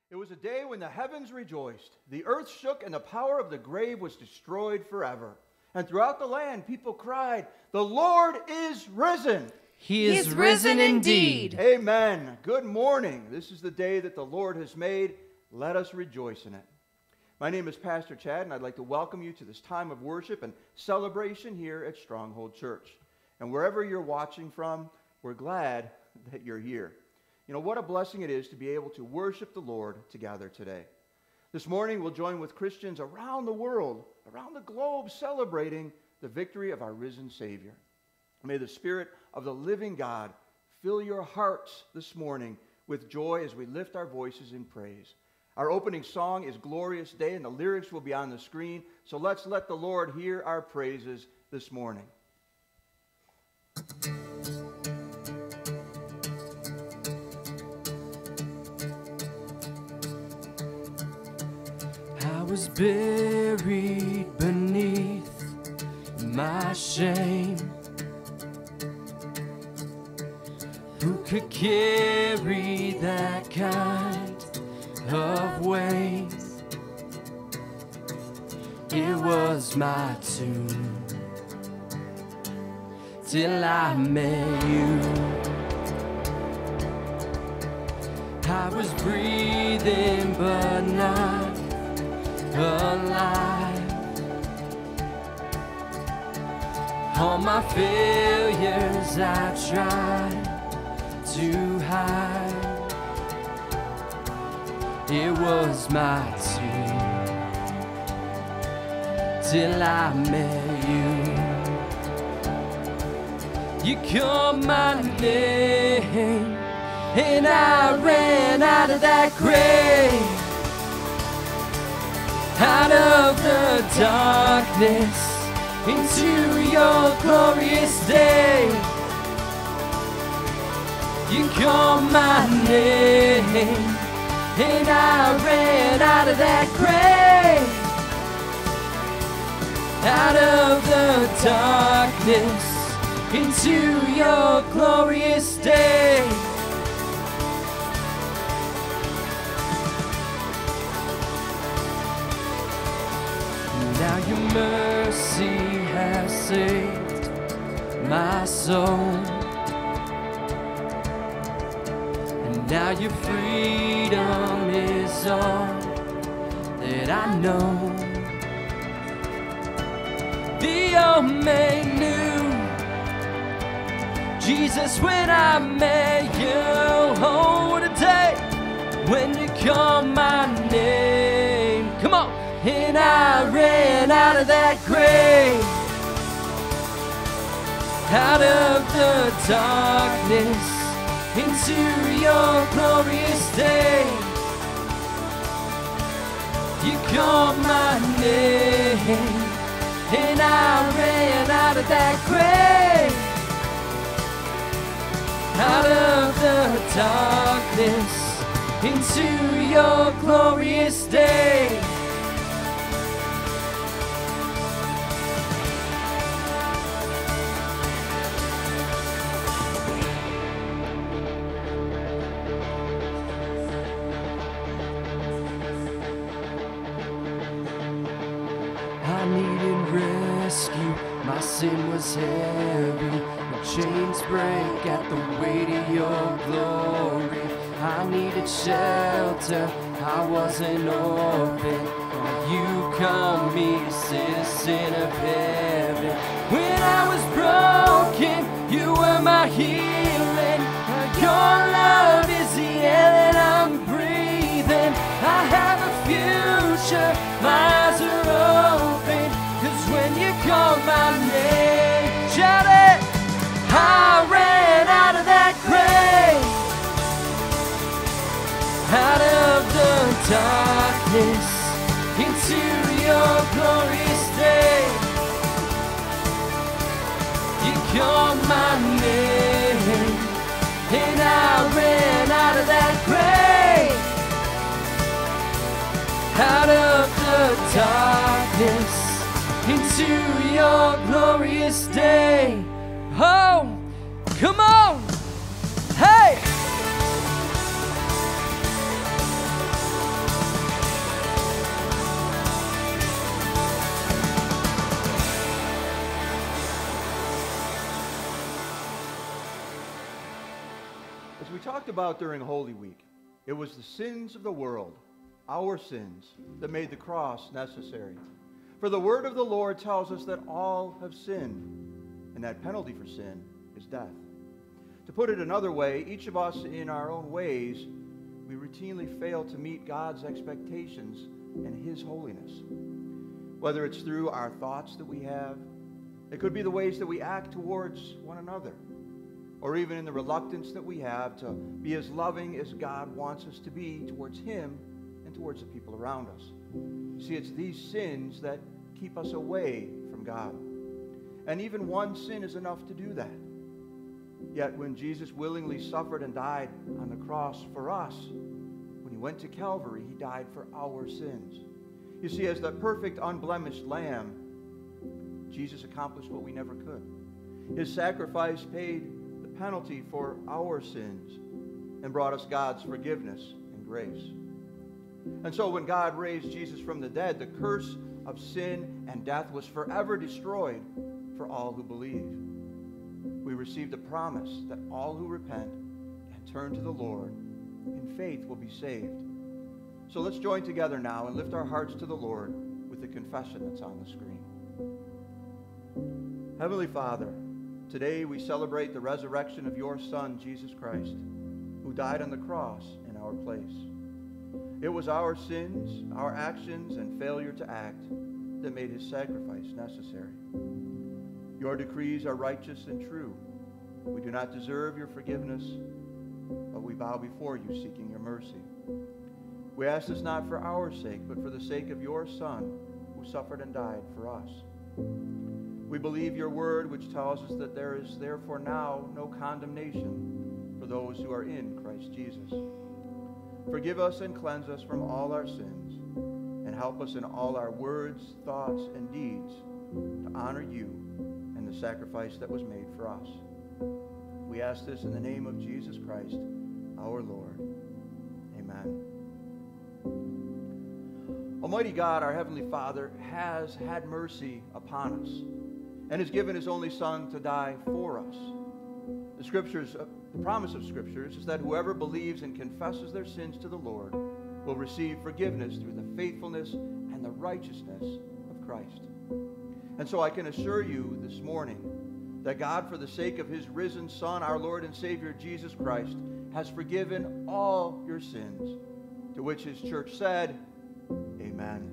It was a day when the heavens rejoiced, the earth shook, and the power of the grave was destroyed forever. And throughout the land, people cried, "The Lord is risen." He is risen indeed. Amen. Good morning. This is the day that the Lord has made. Let us rejoice in it. My name is Pastor Chad, and I'd like to welcome you to this time of worship and celebration here at Stronghold Church. And wherever you're watching from, we're glad that you're here. You know, what a blessing it is to be able to worship the Lord together today. This morning, we'll join with Christians around the world, around the globe, celebrating the victory of our risen Savior. May the Spirit of the living God fill your hearts this morning with joy as we lift our voices in praise. Our opening song is Glorious Day, and the lyrics will be on the screen, so let's let the Lord hear our praises this morning. I was buried beneath my shame. Who could carry that kind of weight? It was my tomb till I met you. I was breathing but not alive. All my failures I tried to hide. It was my tomb till I met you. You called my name and I ran out of that grave, out of the darkness into your glorious day. You called my name and I ran out of that grave, out of the darkness into your glorious day. Now your mercy has saved my soul, and now your freedom is all that I know. The old me knew Jesus when I met you. Oh, what a day when you called my name. Come on. And I ran out of that grave, out of the darkness into your glorious day. You called my name and I ran out of that grave, out of the darkness into your glorious day. My sin was heavy, my chains break at the weight of your glory. I needed shelter, I was an orphan. Now you call me a citizen of heaven. When I was broken, you were my healing. Your love is the air that I'm breathing. I have a future, my eyes are open. 'Cause when you called my name, shout it, I ran out of that grave, out of the darkness into your glorious day. You called my name and I ran out of that grave, out of the darkness into your glorious day. Oh, come on. Hey. we talked about during Holy Week, it was the sins of the world, our sins, that made the cross necessary. For the word of the Lord tells us that all have sinned, and that penalty for sin is death. To put it another way, each of us in our own ways, we routinely fail to meet God's expectations and His holiness. Whether it's through our thoughts that we have, it could be the ways that we act towards one another, or even in the reluctance that we have to be as loving as God wants us to be towards Him and towards the people around us. You see, it's these sins that keep us away from God. And even one sin is enough to do that. Yet when Jesus willingly suffered and died on the cross for us, when He went to Calvary, He died for our sins. You see, as the perfect, unblemished Lamb, Jesus accomplished what we never could. His sacrifice paid the penalty for our sins and brought us God's forgiveness and grace. And so when God raised Jesus from the dead, the curse of sin and death was forever destroyed for all who believe. We received a promise that all who repent and turn to the Lord in faith will be saved. So let's join together now and lift our hearts to the Lord with the confession that's on the screen. Heavenly Father, today we celebrate the resurrection of your Son, Jesus Christ, who died on the cross in our place. It was our sins, our actions, and failure to act that made His sacrifice necessary. Your decrees are righteous and true. We do not deserve your forgiveness, but we bow before you seeking your mercy. We ask this not for our sake, but for the sake of your Son, who suffered and died for us. We believe your word, which tells us that there is therefore now no condemnation for those who are in Christ Jesus. Forgive us and cleanse us from all our sins, and help us in all our words, thoughts, and deeds to honor you and the sacrifice that was made for us. We ask this in the name of Jesus Christ, our Lord. Amen. Almighty God, our Heavenly Father, has had mercy upon us and has given His only Son to die for us. The promise of Scriptures is that whoever believes and confesses their sins to the Lord will receive forgiveness through the faithfulness and the righteousness of Christ. And so I can assure you this morning that God, for the sake of His risen Son, our Lord and Savior Jesus Christ, has forgiven all your sins, to which His church said, Amen.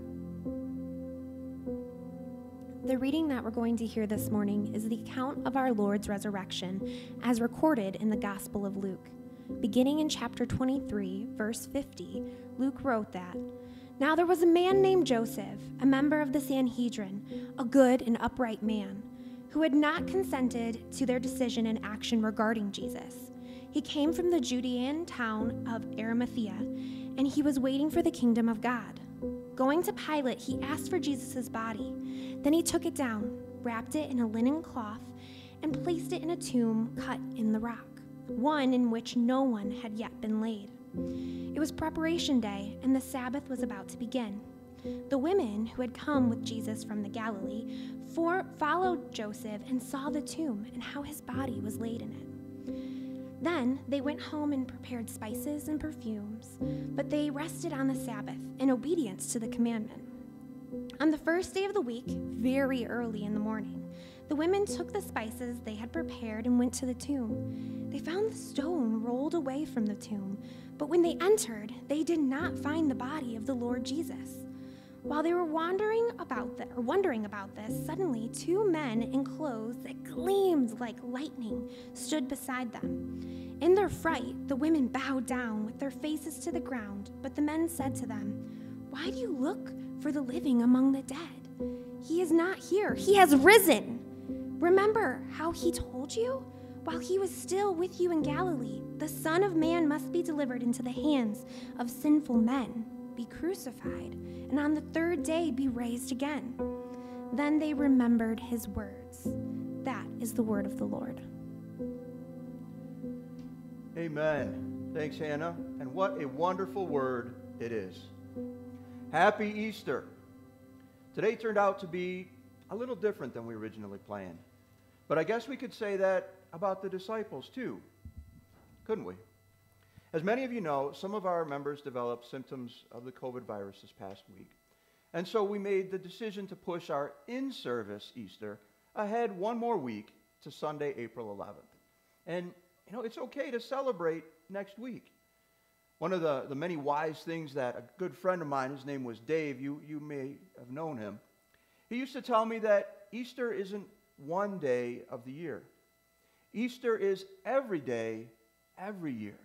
The reading that we're going to hear this morning is the account of our Lord's resurrection as recorded in the Gospel of Luke. Beginning in chapter 23, verse 50, Luke wrote that, "Now there was a man named Joseph, a member of the Sanhedrin, a good and upright man, who had not consented to their decision and action regarding Jesus. He came from the Judean town of Arimathea, and he was waiting for the kingdom of God. Going to Pilate, he asked for Jesus' body. Then he took it down, wrapped it in a linen cloth, and placed it in a tomb cut in the rock, one in which no one had yet been laid. It was preparation day, and the Sabbath was about to begin. The women who had come with Jesus from the Galilee followed Joseph and saw the tomb and how his body was laid in it. Then they went home and prepared spices and perfumes, but they rested on the Sabbath in obedience to the commandment. On the first day of the week, very early in the morning, the women took the spices they had prepared and went to the tomb. They found the stone rolled away from the tomb, but when they entered, they did not find the body of the Lord Jesus. While they were wondering about this, suddenly 2 men in clothes that gleamed like lightning stood beside them. In their fright, the women bowed down with their faces to the ground, but the men said to them, "Why do you look for the living among the dead? He is not here. He has risen. Remember how he told you? While he was still with you in Galilee, the Son of Man must be delivered into the hands of sinful men, be crucified, and on the 3rd day be raised again." Then they remembered his words. That is the word of the Lord. Amen. Thanks, Hannah. And what a wonderful word it is. Happy Easter. Today turned out to be a little different than we originally planned. But I guess we could say that about the disciples too, couldn't we? As many of you know, some of our members developed symptoms of the COVID virus this past week. And so we made the decision to push our in-service Easter ahead one more week to Sunday, April 11th. And, it's okay to celebrate next week. One of the many wise things that a good friend of mine, his name was Dave, you may have known him, he used to tell me that Easter isn't one day of the year. Easter is every day, every year.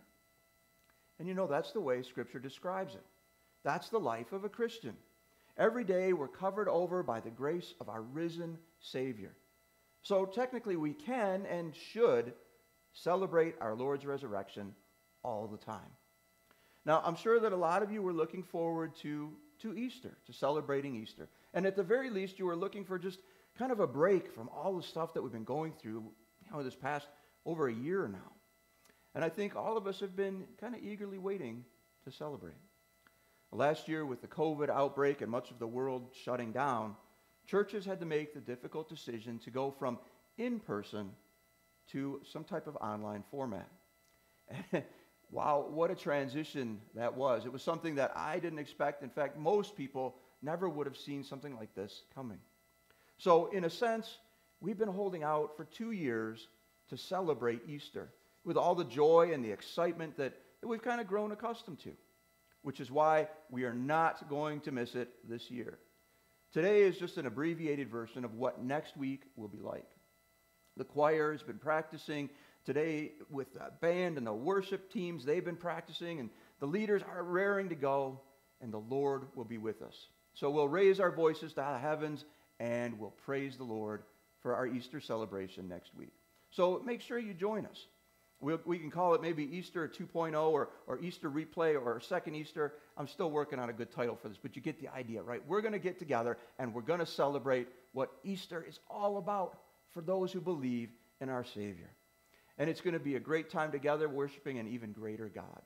And that's the way Scripture describes it. That's the life of a Christian. Every day we're covered over by the grace of our risen Savior. So technically we can and should celebrate our Lord's resurrection all the time. Now, I'm sure that a lot of you were looking forward to Easter, to celebrating Easter. And at the very least, you were looking for just kind of a break from all the stuff that we've been going through, this past over a year now. And I think all of us have been kind of eagerly waiting to celebrate. Last year, with the COVID outbreak and much of the world shutting down, churches had to make the difficult decision to go from in-person to some type of online format. And wow, what a transition that was. It was something that I didn't expect. In fact, most people never would have seen something like this coming. So in a sense, we've been holding out for 2 years to celebrate Easter with all the joy and the excitement that we've kind of grown accustomed to, which is why we are not going to miss it this year. Today is just an abbreviated version of what next week will be like. The choir has been practicing today with the band and the worship teams. They've been practicing, and the leaders are raring to go, and the Lord will be with us. So we'll raise our voices to the heavens, and we'll praise the Lord for our Easter celebration next week. So make sure you join us. We can call it maybe Easter 2.0 or Easter replay or second Easter. I'm still working on a good title for this, but you get the idea, right? We're going to get together and we're going to celebrate what Easter is all about for those who believe in our Savior. And it's going to be a great time together worshiping an even greater God.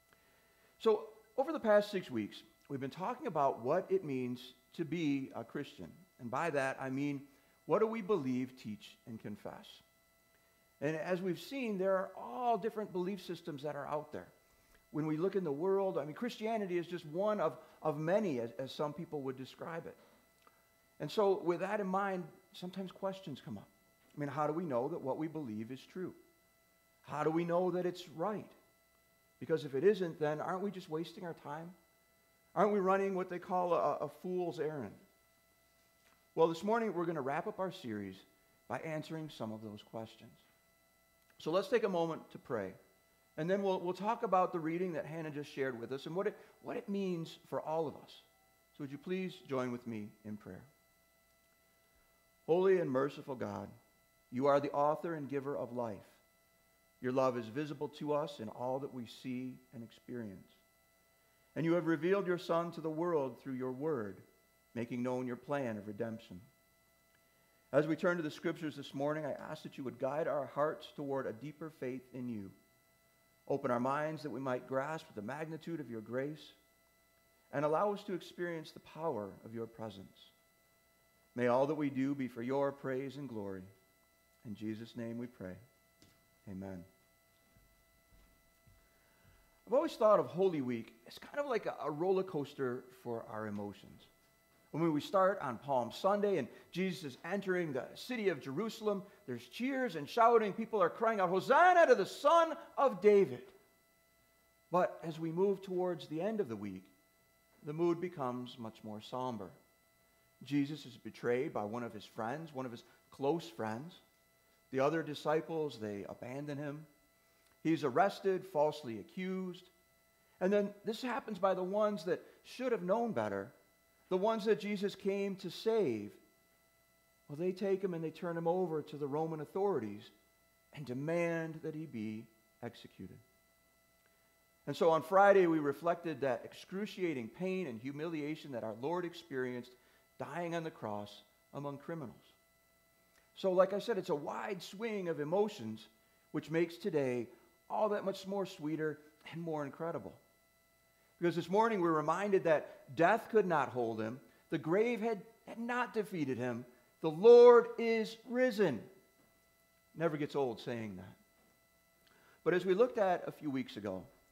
So over the past 6 weeks, we've been talking about what it means to be a Christian. And by that, I mean, what do we believe, teach, and confess? And as we've seen, there are all different belief systems that are out there. When we look in the world, Christianity is just one of many, as some people would describe it. And so with that in mind, sometimes questions come up. How do we know that what we believe is true? How do we know that it's right? Because if it isn't, then aren't we just wasting our time? Aren't we running what they call a fool's errand? Well, this morning we're going to wrap up our series by answering some of those questions. So let's take a moment to pray. And then we'll talk about the reading that Hannah just shared with us and what it means for all of us. So would you please join with me in prayer? Holy and merciful God, you are the author and giver of life. Your love is visible to us in all that we see and experience. And you have revealed your Son to the world through your word, making known your plan of redemption. As we turn to the Scriptures this morning, I ask that you would guide our hearts toward a deeper faith in you. Open our minds that we might grasp the magnitude of your grace and allow us to experience the power of your presence. May all that we do be for your praise and glory. In Jesus' name we pray. Amen. I've always thought of Holy Week as kind of like a roller coaster for our emotions. When we start on Palm Sunday and Jesus is entering the city of Jerusalem, there's cheers and shouting. People are crying out, "Hosanna to the Son of David." But as we move towards the end of the week, the mood becomes much more somber. Jesus is betrayed by one of his friends, one of his close friends. The other disciples, they abandon him. He's arrested, falsely accused. And then this happens by the ones that should have known better, the ones that Jesus came to save. Well, they take him and they turn him over to the Roman authorities and demand that he be executed. And so on Friday, we reflected that excruciating pain and humiliation that our Lord experienced dying on the cross among criminals. So like I said, it's a wide swing of emotions, which makes today all that much more sweeter and more incredible. Because this morning we're reminded that death could not hold him. The grave had not defeated him. The Lord is risen. Never gets old saying that. But as we looked at a few weeks ago,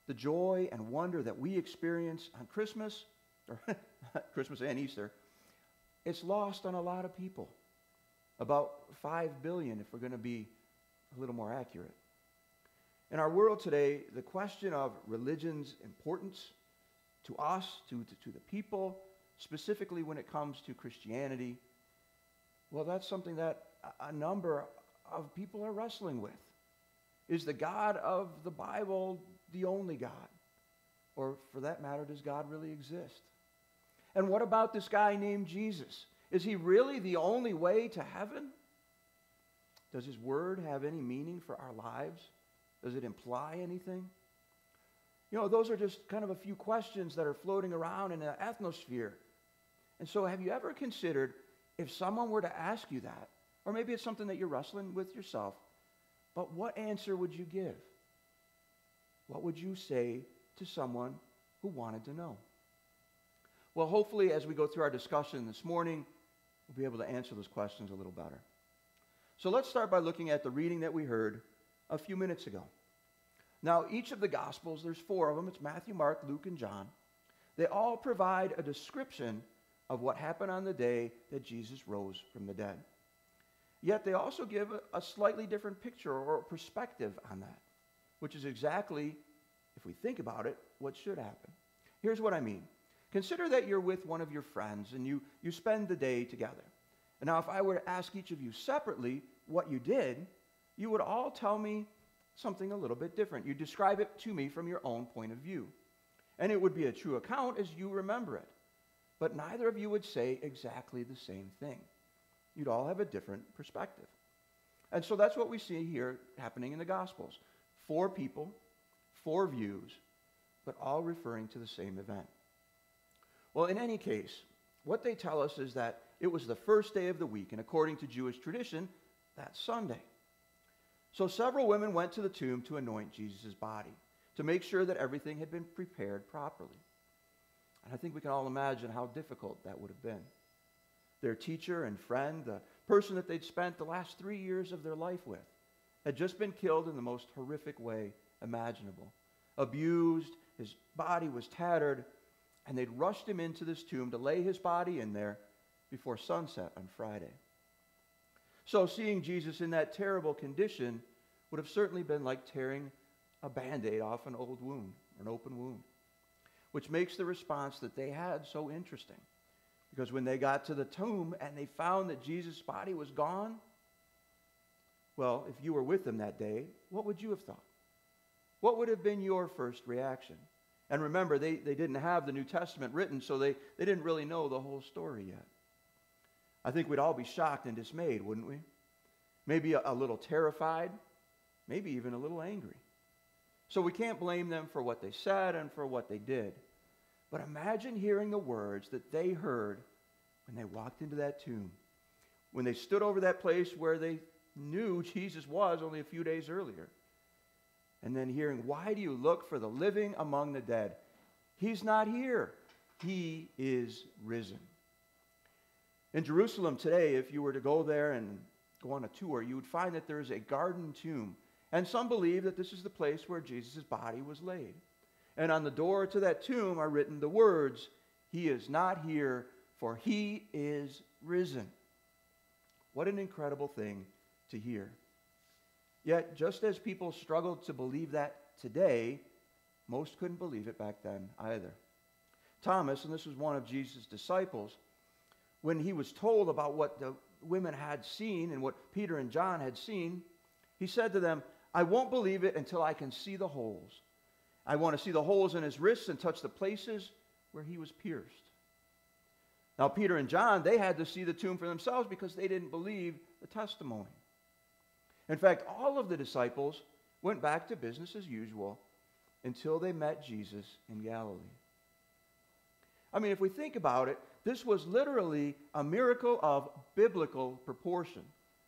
the joy and wonder that we experience on Christmas, or Christmas and Easter, it's lost on a lot of people. About 5 billion, if we're going to be a little more accurate. In our world today, the question of religion's importance to us, to the people, specifically when it comes to Christianity, well, that's something that a number of people are wrestling with. Is the God of the Bible the only God? Or for that matter, does God really exist? And what about this guy named Jesus? Is he really the only way to heaven? Does his word have any meaning for our lives? Does it imply anything? You know, those are just kind of a few questions that are floating around in the ethnosphere. And so have you ever considered if someone were to ask you that, or maybe it's something that you're wrestling with yourself, but what answer would you give? What would you say to someone who wanted to know? Well, hopefully as we go through our discussion this morning, we'll be able to answer those questions a little better. So let's start by looking at the reading that we heard a few minutes ago. Now, each of the Gospels, there's 4 of them. It's Matthew, Mark, Luke, and John. They all provide a description of what happened on the day that Jesus rose from the dead. Yet they also give a slightly different picture or perspective on that, which is exactly, if we think about it, what should happen. Here's what I mean. Consider that you're with one of your friends and you spend the day together. And now if I were to ask each of you separately what you did, you would all tell me something a little bit different. You describe it to me from your own point of view. And it would be a true account as you remember it. But neither of you would say exactly the same thing. You'd all have a different perspective. And so that's what we see here happening in the Gospels. 4 people, 4 views, but all referring to the same event. Well, in any case, what they tell us is that it was the first day of the week, and according to Jewish tradition, that's Sunday. So several women went to the tomb to anoint Jesus' body, to make sure that everything had been prepared properly. And I think we can all imagine how difficult that would have been. Their teacher and friend, the person that they'd spent the last 3 years of their life with, had just been killed in the most horrific way imaginable. Abused, his body was tattered, and they'd rushed him into this tomb to lay his body in there before sunset on Friday. So seeing Jesus in that terrible condition would have certainly been like tearing a Band-Aid off an old wound, or an open wound, which makes the response that they had so interesting. Because when they got to the tomb and they found that Jesus' body was gone, well, if you were with them that day, what would you have thought? What would have been your first reaction? And remember, they didn't have the New Testament written, so they didn't really know the whole story yet. I think we'd all be shocked and dismayed, wouldn't we? Maybe a little terrified, maybe even a little angry. So we can't blame them for what they said and for what they did. But imagine hearing the words that they heard when they walked into that tomb, when they stood over that place where they knew Jesus was only a few days earlier. And then hearing, "Why do you look for the living among the dead? He's not here. He is risen." In Jerusalem today, if you were to go there and go on a tour, you would find that there is a garden tomb. And some believe that this is the place where Jesus' body was laid. And on the door to that tomb are written the words, "He is not here, for he is risen." What an incredible thing to hear. Yet, just as people struggled to believe that today, most couldn't believe it back then either. Thomas, and this was one of Jesus' disciples, when he was told about what the women had seen and what Peter and John had seen, he said to them, "I won't believe it until I can see the holes. I want to see the holes in his wrists and touch the places where he was pierced." Now, Peter and John, they had to see the tomb for themselves because they didn't believe the testimony. In fact, all of the disciples went back to business as usual until they met Jesus in Galilee. I mean, if we think about it, this was literally a miracle of biblical proportion.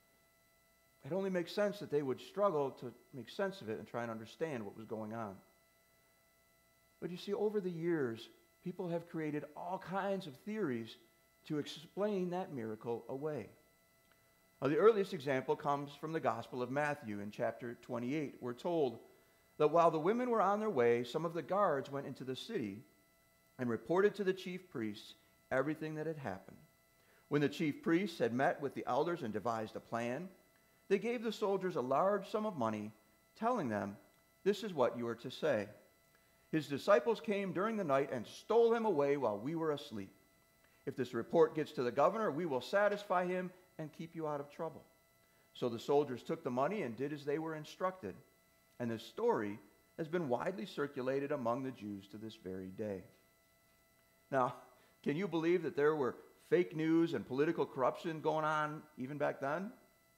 It only makes sense that they would struggle to make sense of it and try and understand what was going on. But you see, over the years, people have created all kinds of theories to explain that miracle away. Now, the earliest example comes from the Gospel of Matthew in chapter 28. We're told that while the women were on their way, some of the guards went into the city and reported to the chief priests everything that had happened. When the chief priests had met with the elders and devised a plan, they gave the soldiers a large sum of money, telling them, "This is what you are to say. His disciples came during the night and stole him away while we were asleep. If this report gets to the governor, we will satisfy him and keep you out of trouble." So the soldiers took the money and did as they were instructed. And this story has been widely circulated among the Jews to this very day. Now, can you believe that there were fake news and political corruption going on even back then?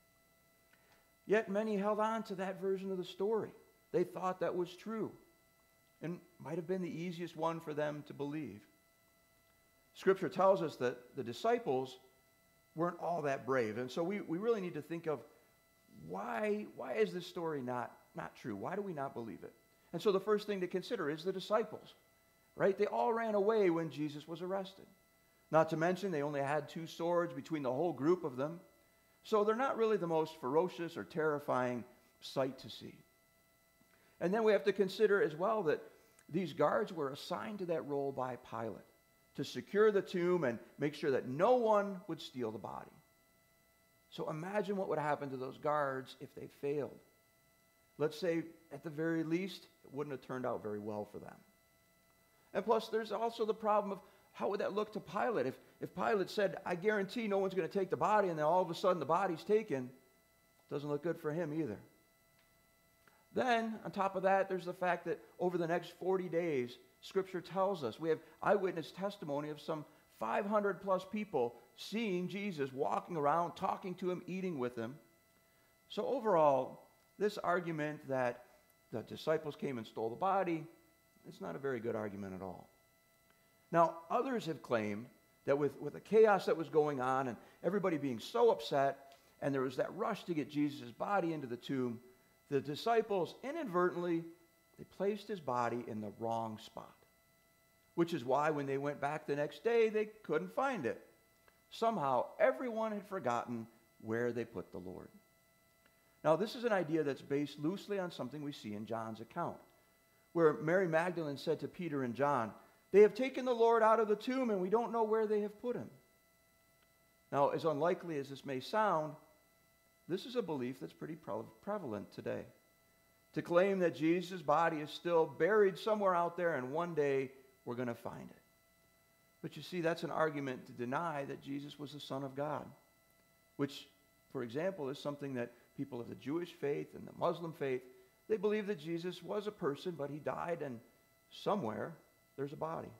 Yet many held on to that version of the story. They thought that was true and might have been the easiest one for them to believe. Scripture tells us that the disciples weren't all that brave. And so we really need to think of why is this story not true? Why do we not believe it? And so the first thing to consider is the disciples, right? They all ran away when Jesus was arrested. Not to mention they only had 2 swords between the whole group of them. So they're not really the most ferocious or terrifying sight to see. And then we have to consider as well that these guards were assigned to that role by Pilate to secure the tomb and make sure that no one would steal the body. So imagine what would happen to those guards if they failed. Let's say, at the very least, it wouldn't have turned out very well for them. And plus, there's also the problem of how would that look to Pilate? If Pilate said, "I guarantee no one's going to take the body," and then all of a sudden the body's taken, it doesn't look good for him either. Then, on top of that, there's the fact that over the next 40 days, Scripture tells us, we have eyewitness testimony of some 500 plus people seeing Jesus walking around, talking to him, eating with him. So overall, this argument that the disciples came and stole the body, it's not a very good argument at all. Now, others have claimed that with the chaos that was going on and everybody being so upset, and there was that rush to get Jesus' body into the tomb, the disciples inadvertently, they placed his body in the wrong spot. Which is why when they went back the next day, they couldn't find it. Somehow, everyone had forgotten where they put the Lord. Now, this is an idea that's based loosely on something we see in John's account, where Mary Magdalene said to Peter and John, "They have taken the Lord out of the tomb, and we don't know where they have put him." Now, as unlikely as this may sound, this is a belief that's pretty prevalent today. To claim that Jesus' body is still buried somewhere out there, and one day we're going to find it. But you see, that's an argument to deny that Jesus was the Son of God, which, for example, is something that people of the Jewish faith and the Muslim faith, they believe that Jesus was a person, but he died, and somewhere there's a body.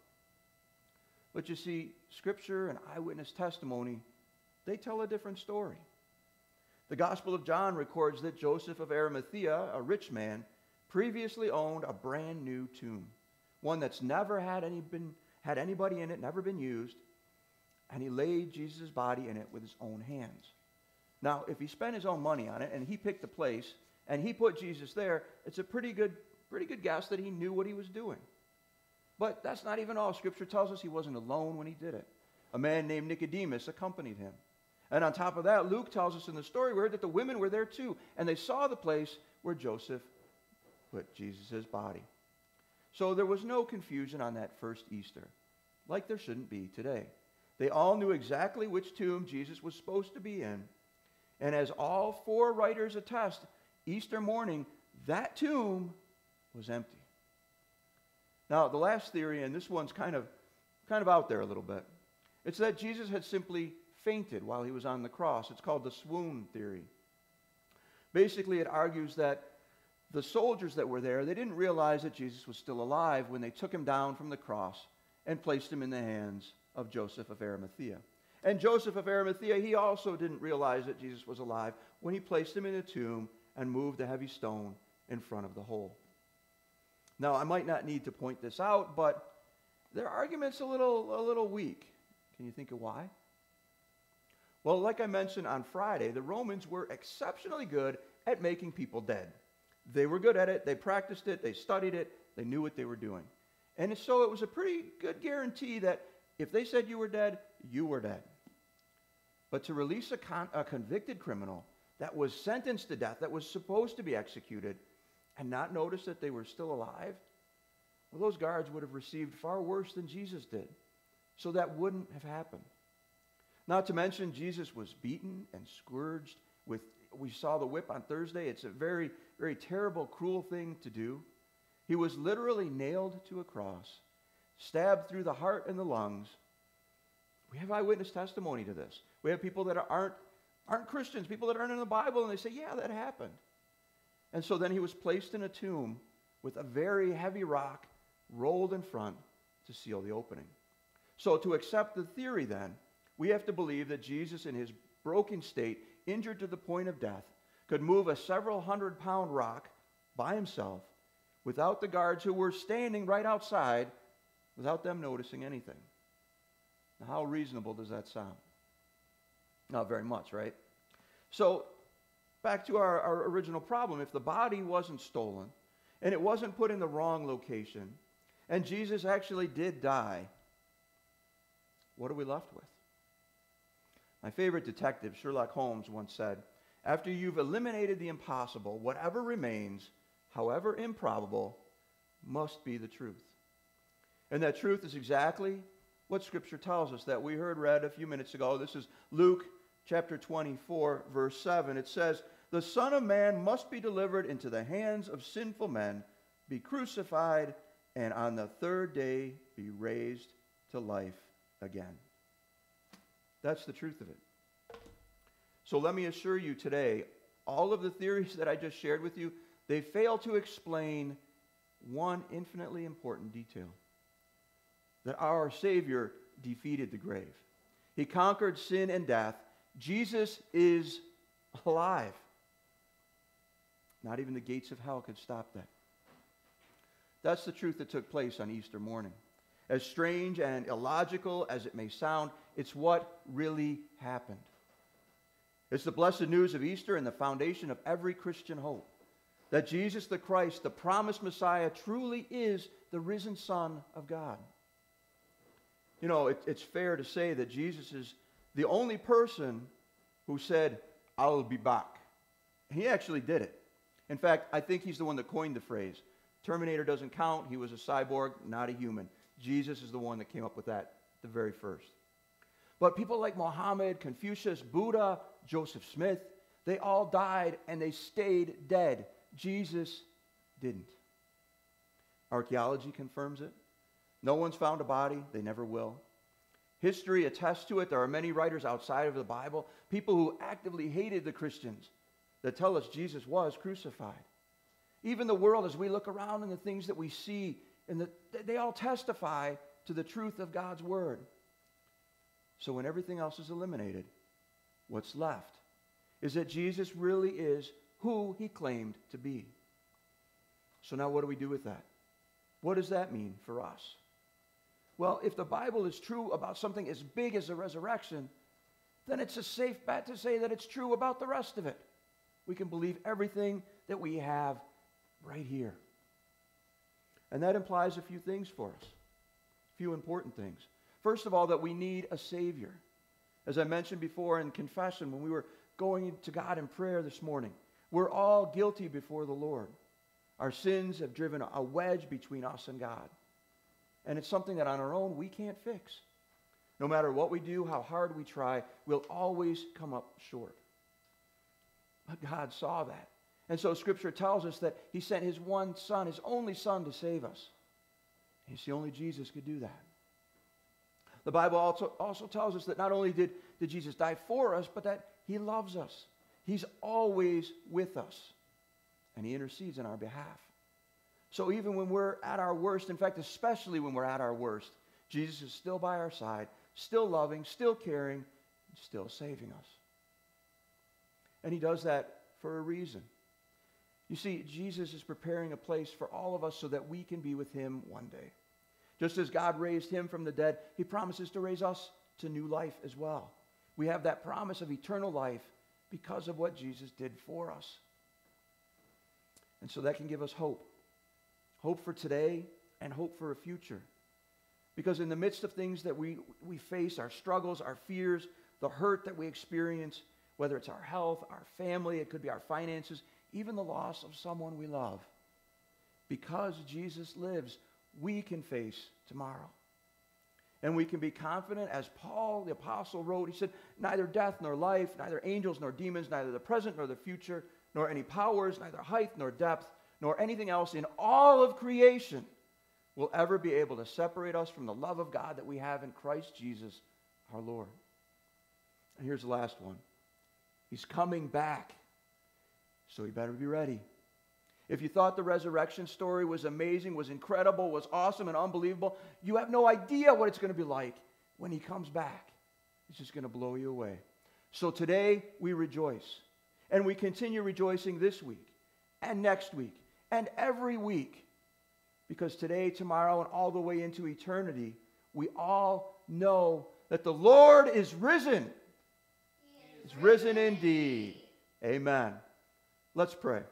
But you see, Scripture and eyewitness testimony, they tell a different story. The Gospel of John records that Joseph of Arimathea, a rich man, previously owned a brand new tomb, one that's never had anybody in it, never been used, and he laid Jesus' body in it with his own hands. Now, if he spent his own money on it and he picked the place and he put Jesus there, it's a pretty good guess that he knew what he was doing. But that's not even all. Scripture tells us he wasn't alone when he did it. A man named Nicodemus accompanied him. And on top of that, Luke tells us in the story we heard that the women were there too, and they saw the place where Joseph put Jesus' body. So there was no confusion on that first Easter, like there shouldn't be today. They all knew exactly which tomb Jesus was supposed to be in. And as all 4 writers attest, Easter morning, that tomb was empty. Now, the last theory, and this one's kind of out there a little bit, it's that Jesus had simply fainted while he was on the cross. It's called the swoon theory. Basically, it argues that the soldiers that were there, they didn't realize that Jesus was still alive when they took him down from the cross and placed him in the hands of Joseph of Arimathea. And Joseph of Arimathea, he also didn't realize that Jesus was alive when he placed him in the tomb and moved a heavy stone in front of the hole. Now, I might not need to point this out, but their argument's a little weak. Can you think of why? Well, like I mentioned on Friday, the Romans were exceptionally good at making people dead. They were good at it. They practiced it. They studied it. They knew what they were doing. And so it was a pretty good guarantee that if they said you were dead, you were dead. But to release a convicted criminal that was sentenced to death, that was supposed to be executed, and not notice that they were still alive, well, those guards would have received far worse than Jesus did. So that wouldn't have happened. Not to mention, Jesus was beaten and scourged with, we saw the whip on Thursday. It's a very, very terrible, cruel thing to do. He was literally nailed to a cross, stabbed through the heart and the lungs. We have eyewitness testimony to this. We have people that aren't Christians, people that aren't in the Bible, and they say, yeah, that happened. And so then he was placed in a tomb with a very heavy rock rolled in front to seal the opening. So to accept the theory then, we have to believe that Jesus in his broken state, injured to the point of death, could move a several 100-pound rock by himself without the guards who were standing right outside, without them noticing anything. Now, how reasonable does that sound? Not very much, right? So back to our original problem. If the body wasn't stolen and it wasn't put in the wrong location and Jesus actually did die, what are we left with? My favorite detective, Sherlock Holmes, once said, after you've eliminated the impossible, whatever remains, however improbable, must be the truth. And that truth is exactly what Scripture tells us that we heard read a few minutes ago. This is Luke chapter 24, verse 7. It says, the Son of Man must be delivered into the hands of sinful men, be crucified, and on the third day be raised to life again. That's the truth of it. So let me assure you today, all of the theories that I just shared with you, they fail to explain one infinitely important detail. That our Savior defeated the grave. He conquered sin and death. Jesus is alive. Not even the gates of hell could stop that. That's the truth that took place on Easter morning. As strange and illogical as it may sound, it's what really happened. It's the blessed news of Easter and the foundation of every Christian hope. That Jesus the Christ, the promised Messiah, truly is the risen Son of God. You know, it's fair to say that Jesus is the only person who said, I'll be back. He actually did it. In fact, I think he's the one that coined the phrase. Terminator doesn't count. He was a cyborg, not a human. Jesus is the one that came up with that, the very first. But people like Muhammad, Confucius, Buddha, Joseph Smith, they all died and they stayed dead. Jesus didn't. Archaeology confirms it. No one's found a body. They never will. History attests to it. There are many writers outside of the Bible, people who actively hated the Christians, that tell us Jesus was crucified. Even the world, as we look around and the things that we see, and they all testify to the truth of God's word. So when everything else is eliminated, what's left is that Jesus really is who he claimed to be. So now what do we do with that? What does that mean for us? Well, if the Bible is true about something as big as the resurrection, then it's a safe bet to say that it's true about the rest of it. We can believe everything that we have right here. And that implies a few things for us, a few important things. First of all, that we need a Savior. As I mentioned before in confession, when we were going to God in prayer this morning, we're all guilty before the Lord. Our sins have driven a wedge between us and God. And it's something that on our own we can't fix. No matter what we do, how hard we try, we'll always come up short. But God saw that. And so Scripture tells us that he sent his one Son, his only Son, to save us. And you see, only Jesus could do that. The Bible also tells us that not only did Jesus die for us, but that he loves us. He's always with us. And he intercedes on our behalf. So even when we're at our worst, in fact, especially when we're at our worst, Jesus is still by our side, still loving, still caring, still saving us. And he does that for a reason. You see, Jesus is preparing a place for all of us so that we can be with him one day. Just as God raised him from the dead, he promises to raise us to new life as well. We have that promise of eternal life because of what Jesus did for us. And so that can give us hope. Hope for today and hope for a future. Because in the midst of things that we face, our struggles, our fears, the hurt that we experience, whether it's our health, our family, it could be our finances, even the loss of someone we love, because Jesus lives, we can face tomorrow. And we can be confident, as Paul the apostle wrote, he said, neither death nor life, neither angels nor demons, neither the present nor the future, nor any powers, neither height nor depth, nor anything else in all of creation will ever be able to separate us from the love of God that we have in Christ Jesus our Lord. And here's the last one. He's coming back, so you better be ready. If you thought the resurrection story was amazing, was incredible, was awesome and unbelievable, you have no idea what it's going to be like when he comes back. It's just going to blow you away. So today we rejoice. And we continue rejoicing this week and next week and every week. Because today, tomorrow, and all the way into eternity, we all know that the Lord is risen. He is risen indeed. Amen. Let's pray.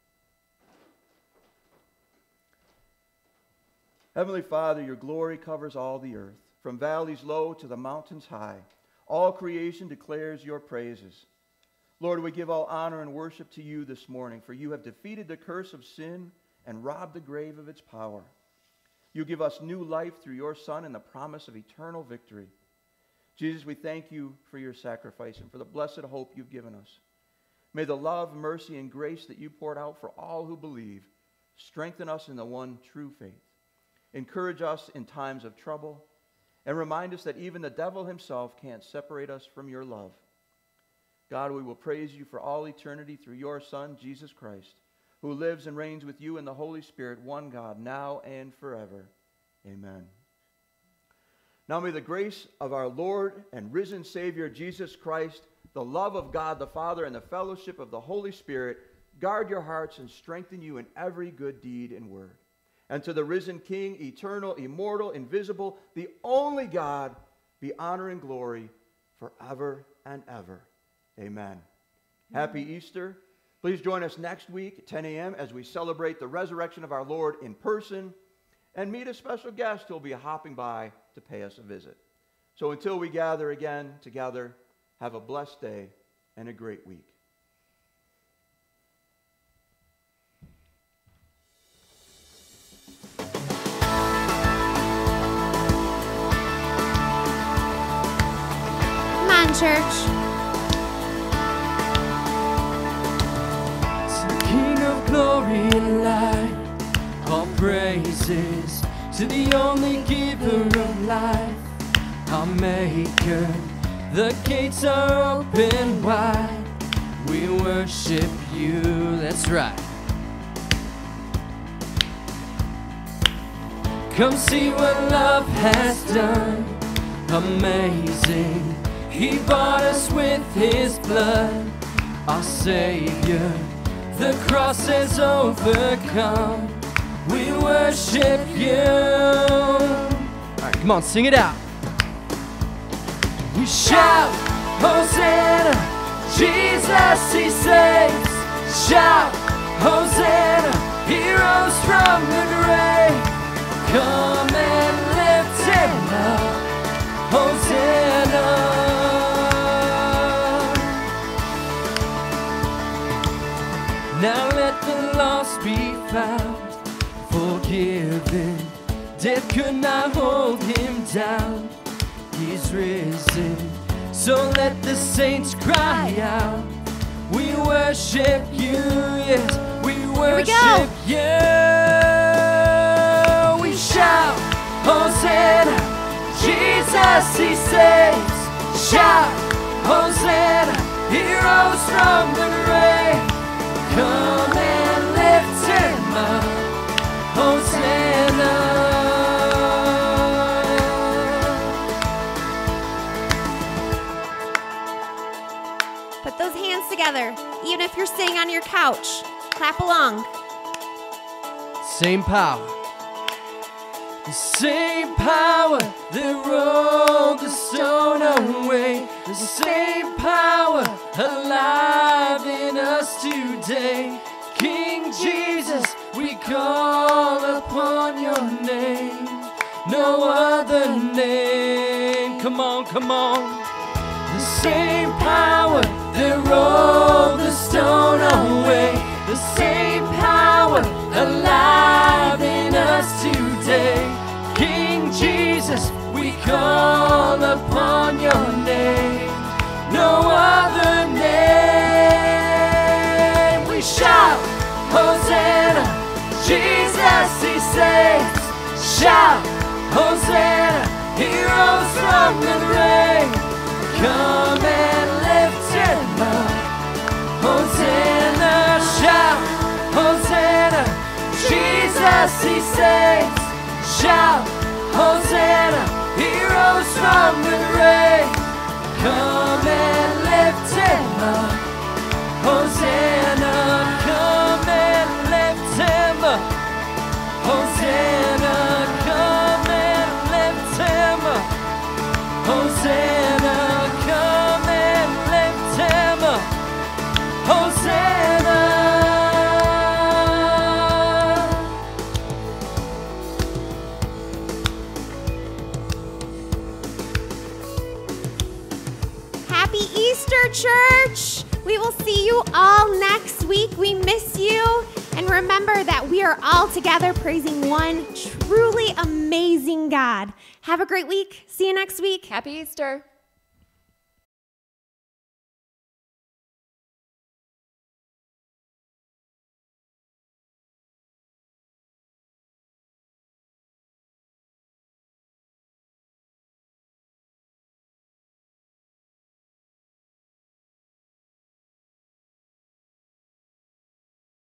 Heavenly Father, your glory covers all the earth, from valleys low to the mountains high. All creation declares your praises. Lord, we give all honor and worship to you this morning, for you have defeated the curse of sin and robbed the grave of its power. You give us new life through your Son and the promise of eternal victory. Jesus, we thank you for your sacrifice and for the blessed hope you've given us. May the love, mercy, and grace that you poured out for all who believe strengthen us in the one true faith. Encourage us in times of trouble, and remind us that even the devil himself can't separate us from your love. God, we will praise you for all eternity through your Son, Jesus Christ, who lives and reigns with you in the Holy Spirit, one God, now and forever. Amen. Now may the grace of our Lord and risen Savior, Jesus Christ, the love of God the Father, and the fellowship of the Holy Spirit guard your hearts and strengthen you in every good deed and word. And to the risen King, eternal, immortal, invisible, the only God, be honor and glory forever and ever. Amen. Happy Easter. Please join us next week at 10 a.m. as we celebrate the resurrection of our Lord in person and meet a special guest who will be hopping by to pay us a visit. So until we gather again together, have a blessed day and a great week. Come on, church. King of glory and light, all praises to the only giver of life, our maker. The gates are open wide, we worship you, that's right. Come see what love has done, amazing. He bought us with his blood, our Savior. The cross has overcome. We worship you. All right, come on, sing it out. We shout, Hosanna, Jesus, he saves. Shout, Hosanna, he rose from the grave. Come and lift him up, Hosanna. Now let the lost be found, forgiven. Death could not hold him down. He's risen, so let the saints cry out. We worship you, yes, we worship you. We shout, Hosanna, Jesus, he saves. Shout, Hosanna, he rose from the grave. Come and lift him up, Hosanna. Put those hands together. Even if you're sitting on your couch, clap along. Same power. The same power that rolled the stone away. The same power alive in us today. King Jesus, we call upon your name. No other name. Come on, come on. The same power that rolled the stone away. The same power alive Shout, Hosanna, he rose from the grave. Come and lift him up. Hosanna, shout, Hosanna, Jesus he saves. Shout, Hosanna, he rose from the grave. Come and lift him up. Hosanna, come and lift him up. Hosanna, come and lift him up. Hosanna, come and lift him up. Hosanna. Happy Easter, church! We will see you all next week. We miss you. And remember that we are all together praising one truly amazing God. Have a great week. See you next week. Happy Easter.